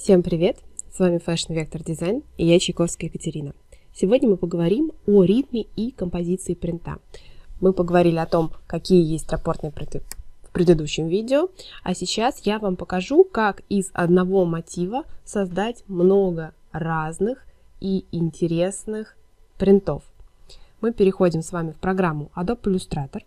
Всем привет! С вами Fashion Vector Design и я Чайковская Екатерина. Сегодня мы поговорим о ритме и композиции принта. Мы поговорили о том, какие есть раппортные принты в предыдущем видео, а сейчас я вам покажу, как из одного мотива создать много разных и интересных принтов. Мы переходим с вами в программу Adobe Illustrator.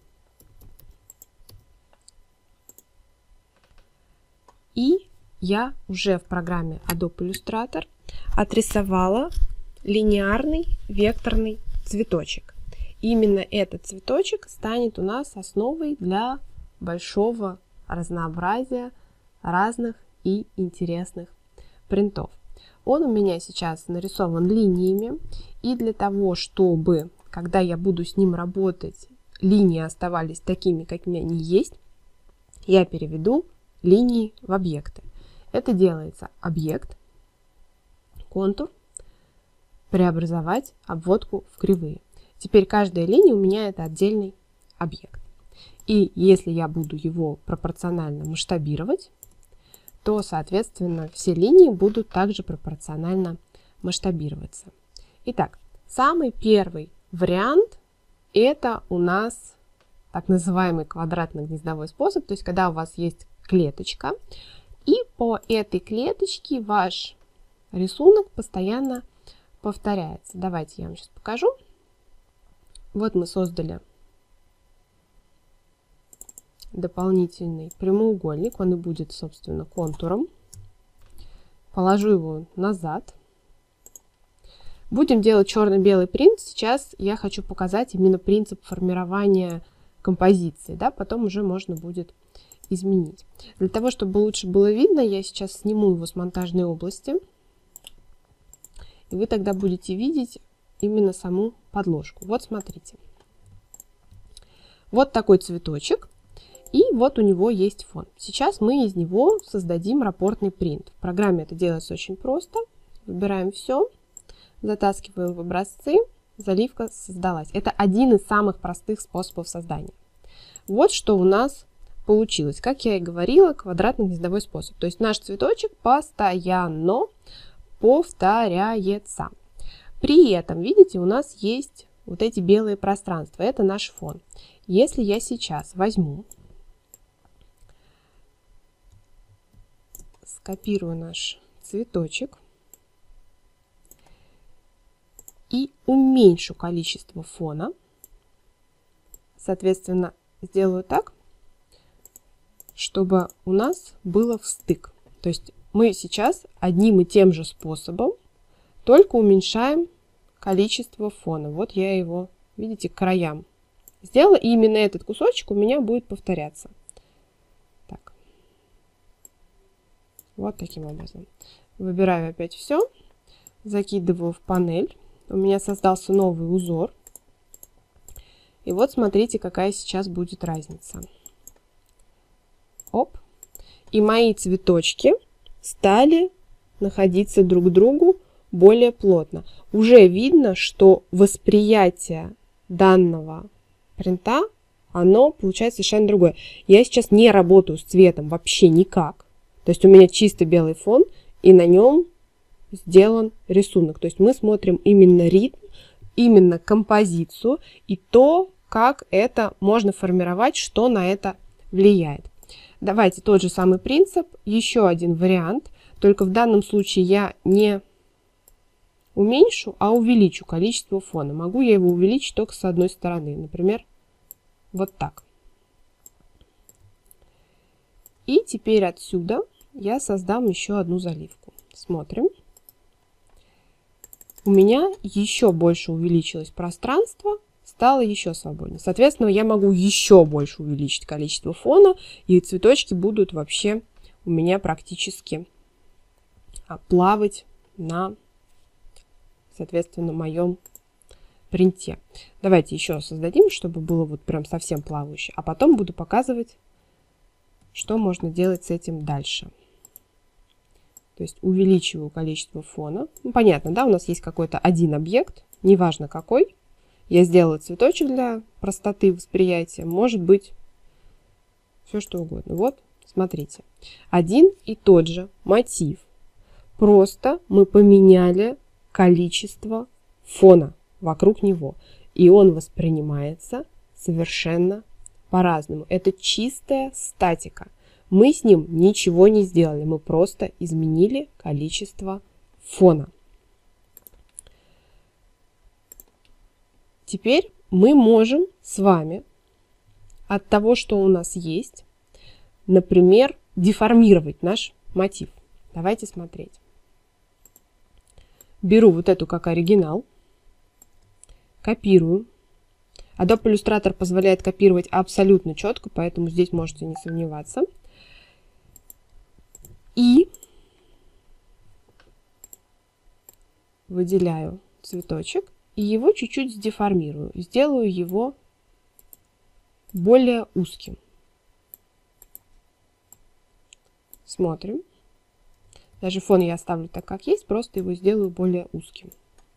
И я уже в программе Adobe Illustrator отрисовала линейный векторный цветочек. Именно этот цветочек станет у нас основой для большого разнообразия разных и интересных принтов. Он у меня сейчас нарисован линиями, и для того, чтобы, когда я буду с ним работать, линии оставались такими, какими они есть, я переведу линии в объекты. Это делается объект, контур, преобразовать обводку в кривые. Теперь каждая линия у меня это отдельный объект. И если я буду его пропорционально масштабировать, то, соответственно, все линии будут также пропорционально масштабироваться. Итак, самый первый вариант это у нас так называемый квадратно-гнездовой способ, то есть когда у вас есть клеточка, и по этой клеточке ваш рисунок постоянно повторяется. Давайте я вам сейчас покажу. Вот мы создали дополнительный прямоугольник, он и будет, собственно, контуром. Положу его назад. Будем делать черно-белый принт. Сейчас я хочу показать именно принцип формирования композиции, да, потом уже можно будет изменить. Для того, чтобы лучше было видно, я сейчас сниму его с монтажной области, и вы тогда будете видеть именно саму подложку. Вот смотрите. Вот такой цветочек, и вот у него есть фон. Сейчас мы из него создадим раппортный принт. В программе это делается очень просто. Выбираем все, затаскиваем в образцы, заливка создалась. Это один из самых простых способов создания. Вот что у нас получилось. Как я и говорила, квадратно-гнездовой способ. То есть наш цветочек постоянно повторяется. При этом, видите, у нас есть вот эти белые пространства. Это наш фон. Если я сейчас возьму, скопирую наш цветочек и уменьшу количество фона, соответственно, сделаю так, чтобы у нас было встык. То есть мы сейчас одним и тем же способом только уменьшаем количество фона. Вот я его, видите, к краям сделала, и именно этот кусочек у меня будет повторяться. Так. Вот таким образом. Выбираю опять все, закидываю в панель. У меня создался новый узор. И вот смотрите, какая сейчас будет разница. Оп. И мои цветочки стали находиться друг к другу более плотно. Уже видно, что восприятие данного принта, оно получается совершенно другое. Я сейчас не работаю с цветом вообще никак. То есть у меня чисто белый фон, и на нем сделан рисунок. То есть мы смотрим именно ритм, именно композицию и то, как это можно формировать, что на это влияет. Давайте тот же самый принцип, еще один вариант, только в данном случае я не уменьшу, а увеличу количество фона. Могу я его увеличить только с одной стороны, например, вот так. И теперь отсюда я создам еще одну заливку. Смотрим. У меня еще больше увеличилось пространство, стало еще свободнее. Соответственно, я могу еще больше увеличить количество фона, и цветочки будут вообще у меня практически плавать на, соответственно, моем принте. Давайте еще создадим, чтобы было вот прям совсем плавающе, а потом буду показывать, что можно делать с этим дальше. То есть увеличиваю количество фона. Ну, понятно, да, у нас есть какой-то один объект, неважно какой. Я сделала цветочек для простоты восприятия. Может быть все что угодно. Вот, смотрите. Один и тот же мотив Просто мы поменяли количество фона вокруг него, и он воспринимается совершенно по-разному. Это чистая статика. Мы с ним ничего не сделали, мы просто изменили количество фона. Теперь мы можем с вами от того, что у нас есть, например, деформировать наш мотив. Давайте смотреть. Беру вот эту как оригинал, копирую. Adobe Illustrator позволяет копировать абсолютно четко, поэтому здесь можете не сомневаться. И выделяю цветочек и его чуть-чуть сдеформирую. Сделаю его более узким. Смотрим. Даже фон я оставлю так, как есть, просто его сделаю более узким.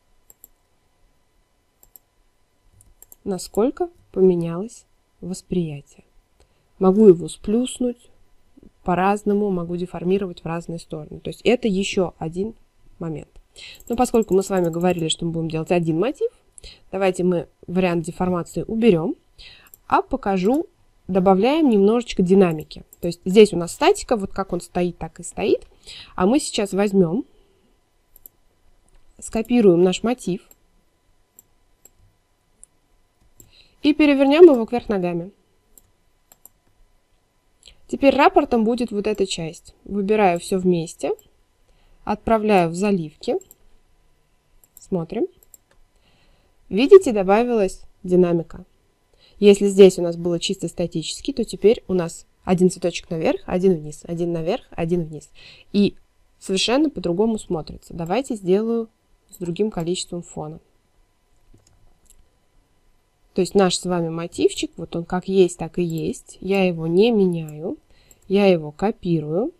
Насколько поменялось восприятие. Могу его сплюснуть по-разному, могу деформировать в разные стороны. То есть это еще один момент. Но поскольку мы с вами говорили, что мы будем делать один мотив, давайте мы вариант деформации уберем, а покажу, добавляем немножечко динамики. То есть здесь у нас статика, вот как он стоит, так и стоит. А мы сейчас возьмем, скопируем наш мотив и перевернем его кверх ногами. Теперь рапортом будет вот эта часть. Выбираю все вместе, отправляю в заливки. Смотрим. Видите, добавилась динамика. Если здесь у нас было чисто статически, то теперь у нас один цветочек наверх, один вниз, один наверх, один вниз. И совершенно по-другому смотрится. Давайте сделаю с другим количеством фона. То есть наш с вами мотивчик, вот он как есть, так и есть. Я его не меняю. Я его копирую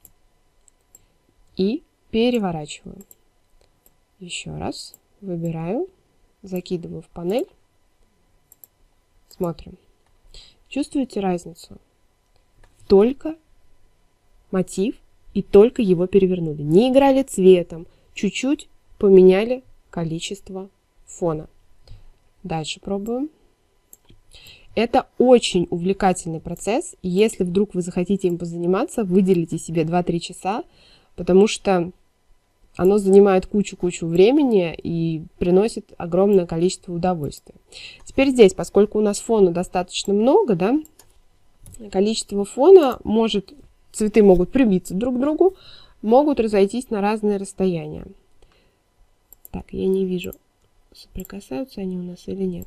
и переворачиваю. Еще раз выбираю, закидываю в панель. Смотрим. Чувствуете разницу? Только мотив и только его перевернули. Не играли цветом, чуть-чуть поменяли количество фона. Дальше пробуем. Это очень увлекательный процесс. Если вдруг вы захотите им позаниматься, выделите себе 2-3 часа, потому что оно занимает кучу времени и приносит огромное количество удовольствия. Теперь здесь, поскольку у нас фона достаточно много, да, количество фона может, цветы могут прибиться друг к другу, могут разойтись на разные расстояния. Так, я не вижу, соприкасаются они у нас или нет.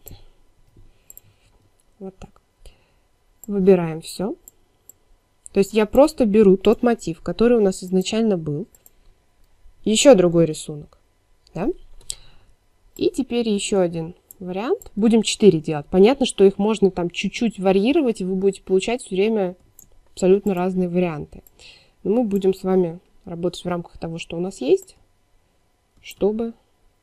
Вот так. Выбираем все. То есть я просто беру тот мотив, который у нас изначально был. Еще другой рисунок. Да? И теперь еще один вариант. Будем 4 делать. Понятно, что их можно там чуть-чуть варьировать, и вы будете получать все время абсолютно разные варианты. Но мы будем с вами работать в рамках того, что у нас есть, чтобы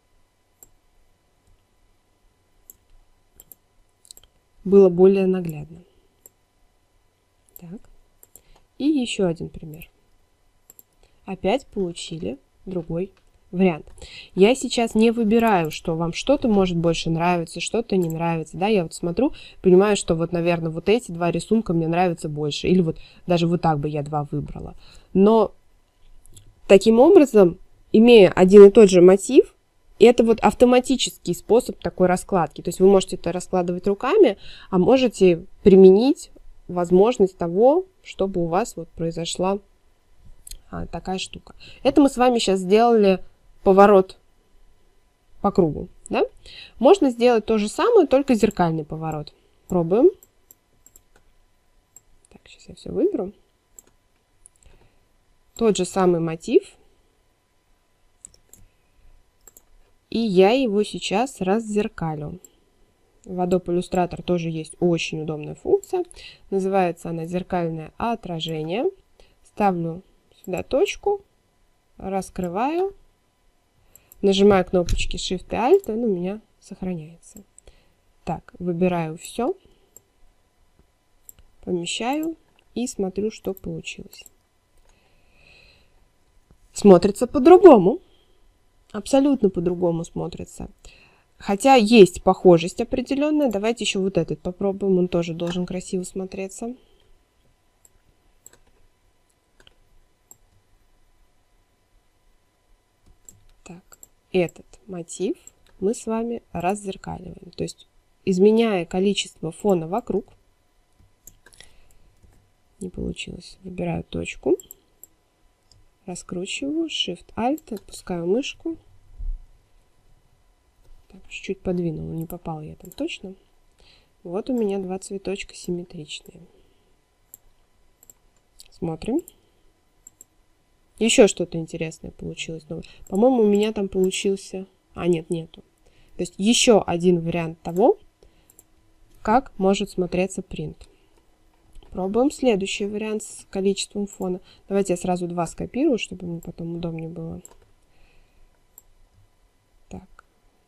было более наглядно. Так. И еще один пример. Опять получили другой вариант. Я сейчас не выбираю, что вам что-то может больше нравиться, что-то не нравится. Да, я вот смотрю, понимаю, что вот, наверное, вот эти два рисунка мне нравятся больше. Или вот даже вот так бы я два выбрала. Но таким образом, имея один и тот же мотив, это вот автоматический способ такой раскладки. То есть вы можете это раскладывать руками, а можете применить возможность того, чтобы у вас вот произошла такая штука. Это мы с вами сейчас сделали поворот по кругу. Да? Можно сделать то же самое, только зеркальный поворот. Пробуем. Так, сейчас я все выберу. Тот же самый мотив. И я его сейчас раззеркалю. В Adobe Illustrator тоже есть очень удобная функция. Называется она зеркальное отражение. Ставлю сюда точку, раскрываю, нажимаю кнопочки Shift и Alt, и он у меня сохраняется. Так, выбираю все, помещаю и смотрю, что получилось. смотрится по-другому. Абсолютно по-другому смотрится. Хотя есть похожесть определенная. Давайте еще вот этот попробуем. Он тоже должен красиво смотреться. Так, этот мотив мы с вами раззеркаливаем. То есть, изменяя количество фона вокруг. Не получилось. Выбираю точку. Раскручиваю. Shift-Alt. Отпускаю мышку. Чуть-чуть подвинула. Не попала я там точно. Вот у меня два цветочка симметричные. Смотрим. Еще что-то интересное получилось. По-моему, у меня там получился... А, нет, нету. То есть еще один вариант того, как может смотреться принт. Пробуем следующий вариант с количеством фона. Давайте я сразу два скопирую, чтобы мне потом удобнее было. Так.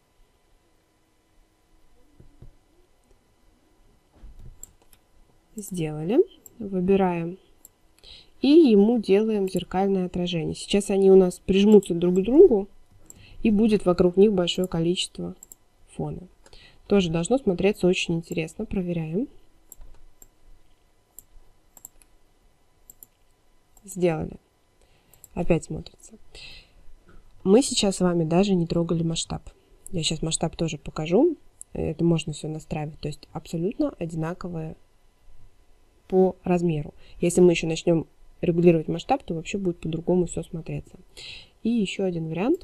Сделали. Выбираем. И ему делаем зеркальное отражение. Сейчас они у нас прижмутся друг к другу. И будет вокруг них большое количество фона. Тоже должно смотреться очень интересно. Проверяем. Сделали. Опять смотрится. Мы сейчас с вами даже не трогали масштаб. Я сейчас масштаб тоже покажу. Это можно все настраивать. То есть абсолютно одинаковое по размеру. Если мы еще начнем регулировать масштаб, то вообще будет по-другому все смотреться. И еще один вариант.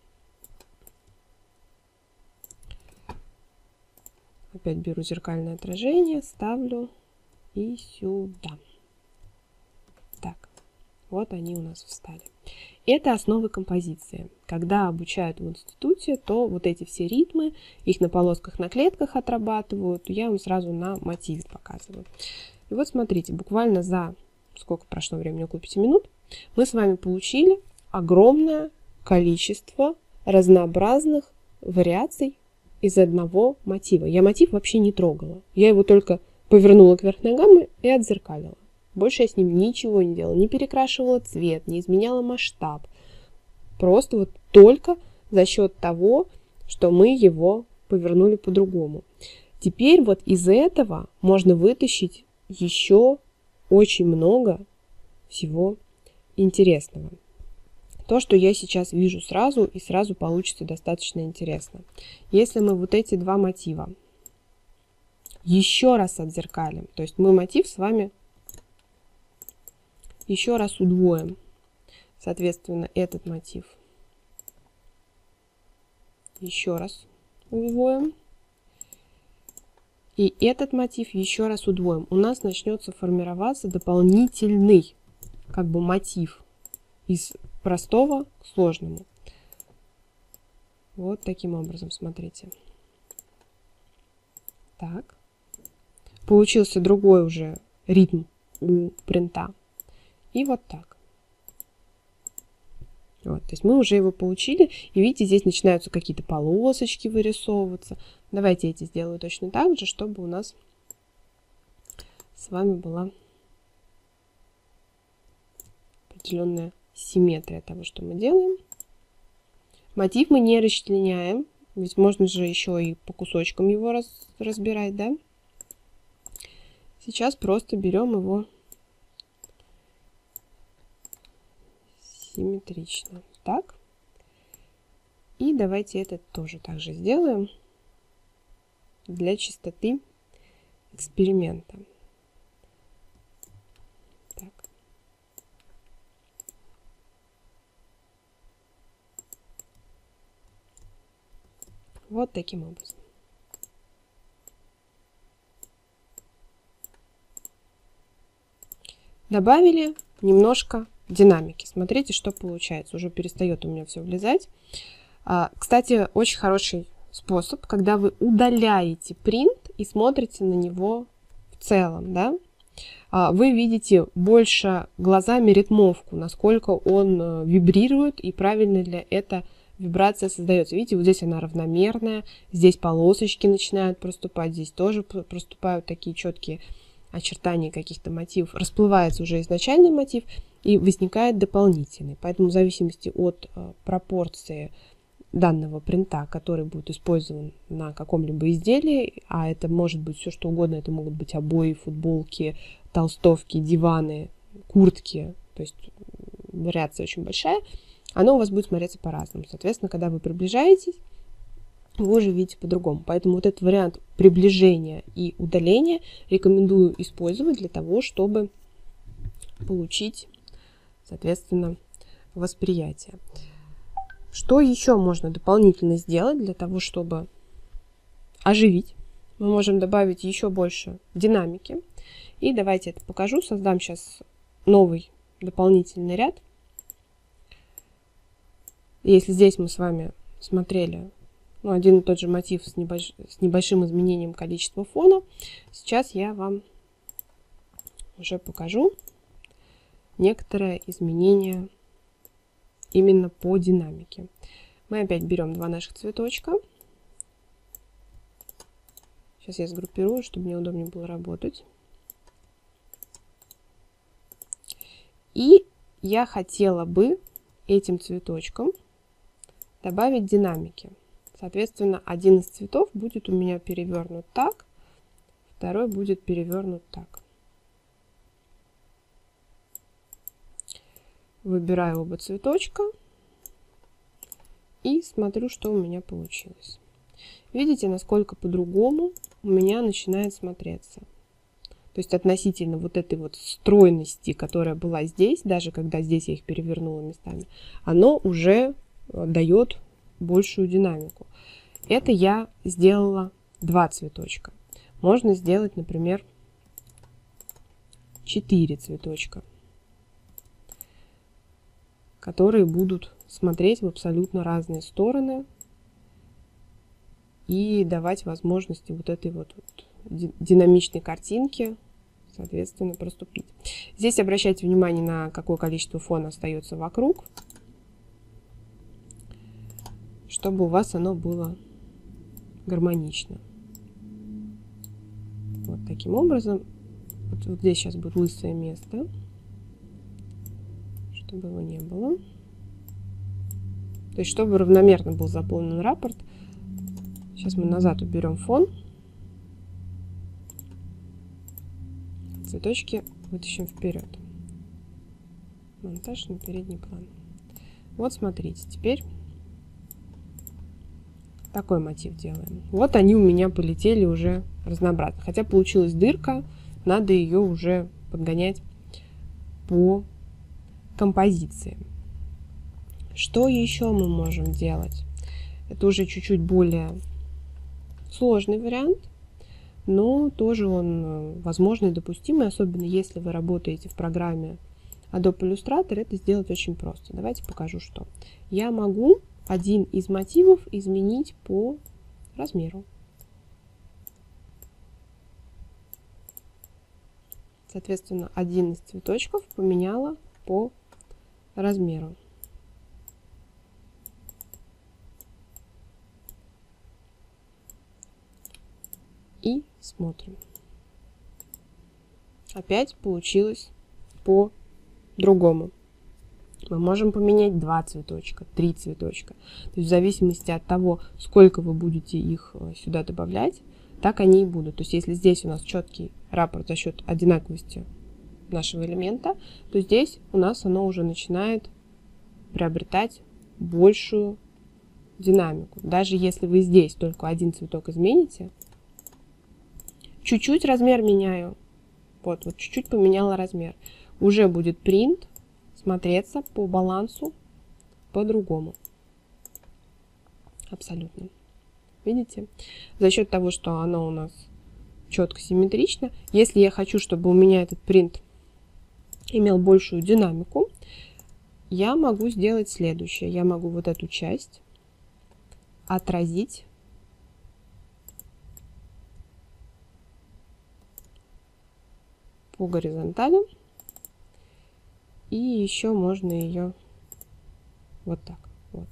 Опять беру зеркальное отражение, ставлю и сюда. Так, вот они у нас встали. Это основы композиции. Когда обучают в институте, то вот эти все ритмы, их на полосках, на клетках отрабатывают. Я вам сразу на мотиве показываю. И вот смотрите, буквально за, сколько прошло времени, около 5 минут, мы с вами получили огромное количество разнообразных вариаций из одного мотива. Я мотив вообще не трогала. Я его только повернула кверх ногами и отзеркалила. Больше я с ним ничего не делала. Не перекрашивала цвет, не изменяла масштаб. Просто вот только за счет того, что мы его повернули по-другому. Теперь вот из этого можно вытащить еще очень много всего интересного. То, что я сейчас вижу сразу, и сразу получится достаточно интересно. Если мы вот эти два мотива еще раз отзеркалим, то есть мы мотив с вами еще раз удвоим. Соответственно, этот мотив еще раз удвоим. И этот мотив еще раз удвоим. У нас начнется формироваться дополнительный как бы мотив из простого к сложному. Вот таким образом, смотрите. Так. Получился другой уже ритм у принта. И вот так. Вот, то есть мы уже его получили. И видите, здесь начинаются какие-то полосочки вырисовываться. Давайте эти сделаю точно так же, чтобы у нас с вами была определенная симметрия того, что мы делаем. Мотив мы не расчленяем, ведь можно же еще и по кусочкам его разбирать, да? Сейчас просто берем его симметрично. Так. И давайте это тоже так же сделаем для чистоты эксперимента. Вот таким образом. Добавили немножко динамики. Смотрите, что получается. Уже перестает у меня все влезать. Кстати, очень хороший способ, когда вы удаляете принт и смотрите на него в целом, да? Вы видите больше глазами ритмовку, насколько он вибрирует, и правильно ли это вибрация создается. Видите, вот здесь она равномерная, здесь полосочки начинают проступать, здесь тоже проступают такие четкие очертания каких-то мотивов. Расплывается уже изначальный мотив, и возникает дополнительный. Поэтому в зависимости от пропорции данного принта, который будет использован на каком-либо изделии, а это может быть все что угодно, это могут быть обои, футболки, толстовки, диваны, куртки, то есть вариация очень большая, оно у вас будет смотреться по-разному. Соответственно, когда вы приближаетесь, вы уже видите по-другому. Поэтому вот этот вариант приближения и удаления рекомендую использовать для того, чтобы получить, соответственно, восприятие. Что еще можно дополнительно сделать для того, чтобы оживить? Мы можем добавить еще больше динамики. И давайте это покажу. Создам сейчас новый дополнительный ряд. Если здесь мы с вами смотрели один и тот же мотив с небольшим изменением количества фона, сейчас я вам уже покажу некоторые изменения именно по динамике. Мы опять берем два наших цветочка. Сейчас я сгруппирую, чтобы мне удобнее было работать. И я хотела бы этим цветочком добавить динамики. Соответственно, один из цветов будет у меня перевернут так, второй будет перевернут так. Выбираю оба цветочка и смотрю, что у меня получилось. Видите, насколько по-другому у меня начинает смотреться. То есть относительно вот этой вот стройности, которая была здесь, даже когда здесь я их перевернула местами, оно уже дает большую динамику. Это я сделала два цветочка. Можно сделать, например, 4 цветочка, которые будут смотреть в абсолютно разные стороны и давать возможности вот этой вот динамичной картинки, соответственно, проступить. Здесь обращайте внимание, на какое количество фона остается вокруг, чтобы у вас оно было гармонично. Вот таким образом. Вот здесь сейчас будет лысое место, чтобы его не было. То есть, чтобы равномерно был заполнен раппорт. Сейчас мы назад уберем фон. Цветочки вытащим вперед. Монтаж на передний план. Вот смотрите, теперь такой мотив делаем. Вот они у меня полетели уже разнообразно. Хотя получилась дырка, надо ее уже подгонять по композиции. Что еще мы можем делать? Это уже чуть-чуть более сложный вариант, но тоже он возможный и допустимый, особенно если вы работаете в программе Adobe Illustrator, это сделать очень просто. Давайте покажу, что. Я могу один из мотивов изменить по размеру. Соответственно, один из цветочков поменяла по размеру. И смотрим. Опять получилось по-другому. Мы можем поменять 2 цветочка, 3 цветочка. То есть в зависимости от того, сколько вы будете их сюда добавлять, так они и будут. То есть если здесь у нас четкий раппорт за счет одинаковости нашего элемента, то здесь у нас оно уже начинает приобретать большую динамику. Даже если вы здесь только один цветок измените, чуть-чуть размер меняю, вот чуть-чуть поменяла размер, уже будет принт смотреться по балансу по-другому. Абсолютно. Видите? За счет того, что оно у нас четко симметрично, если я хочу, чтобы у меня этот принт имел большую динамику, я могу сделать следующее. Я могу вот эту часть отразить по горизонтали. И еще можно ее вот так вот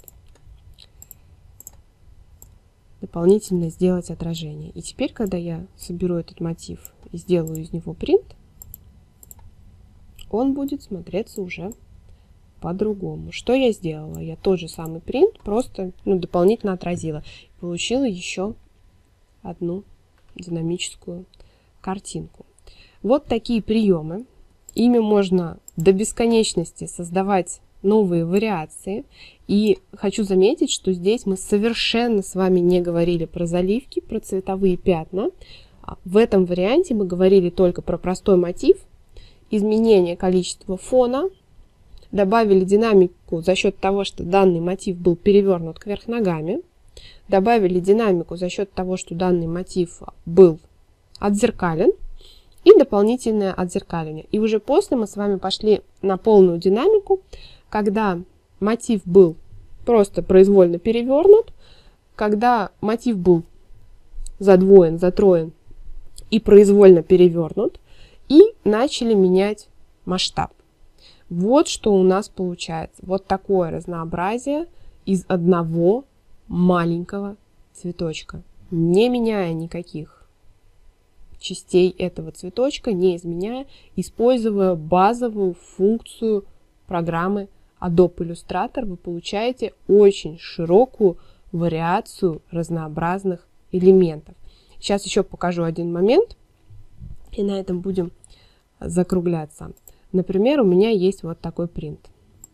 дополнительно сделать отражение. И теперь, когда я соберу этот мотив и сделаю из него принт, он будет смотреться уже по-другому. Что я сделала? Я тот же самый принт просто дополнительно отразила. Получила еще одну динамическую картинку. Вот такие приемы. Ими можно до бесконечности создавать новые вариации. И хочу заметить, что здесь мы совершенно с вами не говорили про заливки, про цветовые пятна. В этом варианте мы говорили только про простой мотив, изменение количества фона, добавили динамику за счет того, что данный мотив был перевернут кверх ногами, добавили динамику за счет того, что данный мотив был отзеркален, и дополнительное отзеркаливание. И уже после мы с вами пошли на полную динамику, когда мотив был просто произвольно перевернут, когда мотив был задвоен, затроен и произвольно перевернут, и начали менять масштаб. Вот что у нас получается. Вот такое разнообразие из одного маленького цветочка, не меняя никаких частей этого цветочка, не изменяя, используя базовую функцию программы Adobe Illustrator, вы получаете очень широкую вариацию разнообразных элементов. Сейчас еще покажу один момент, и на этом будем закругляться. Например, у меня есть вот такой принт.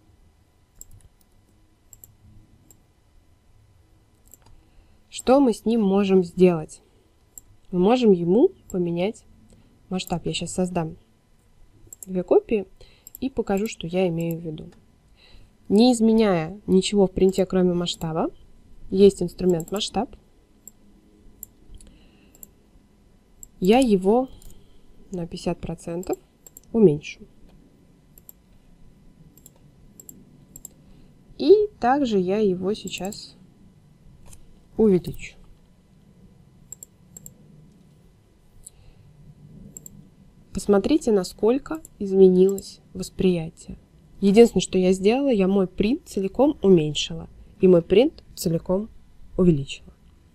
Что мы с ним можем сделать? Мы можем ему поменять масштаб. Я сейчас создам две копии и покажу, что я имею в виду. Не изменяя ничего в принте, кроме масштаба, есть инструмент масштаб. Я его на 50% уменьшу. И также я его сейчас увеличу. Посмотрите, насколько изменилось восприятие. Единственное, что я сделала, я мой принт целиком уменьшила. И мой принт целиком увеличила.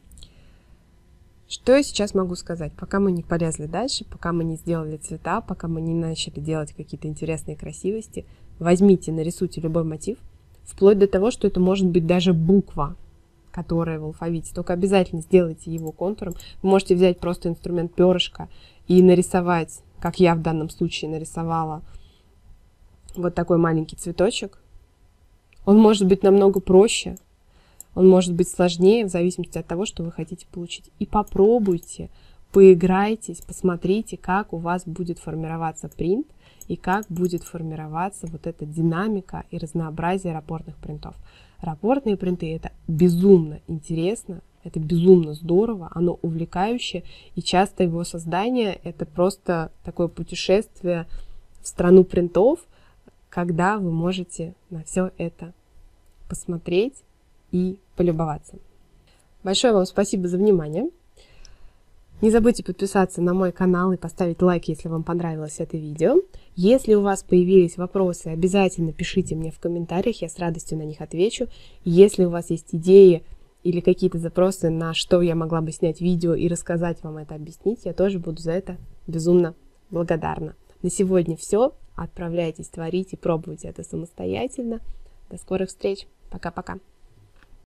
Что я сейчас могу сказать? Пока мы не полезли дальше, пока мы не сделали цвета, пока мы не начали делать какие-то интересные красивости, возьмите, нарисуйте любой мотив, вплоть до того, что это может быть даже буква, которая в алфавите. Только обязательно сделайте его контуром. Вы можете взять просто инструмент перышко и нарисовать, как я в данном случае нарисовала, вот такой маленький цветочек. Он может быть намного проще, он может быть сложнее, в зависимости от того, что вы хотите получить. И попробуйте, поиграйтесь, посмотрите, как у вас будет формироваться принт и как будет формироваться вот эта динамика и разнообразие раппортных принтов. Раппортные принты — это безумно интересно, это безумно здорово, оно увлекающее, и часто его создание — это просто такое путешествие в страну принтов, когда вы можете на все это посмотреть и полюбоваться. Большое вам спасибо за внимание. Не забудьте подписаться на мой канал и поставить лайк, если вам понравилось это видео. Если у вас появились вопросы, обязательно пишите мне в комментариях, я с радостью на них отвечу. Если у вас есть идеи или какие-то запросы, на что я могла бы снять видео и рассказать вам это, объяснить, я тоже буду за это безумно благодарна. На сегодня все. Отправляйтесь, творите, пробуйте это самостоятельно. До скорых встреч. Пока-пока.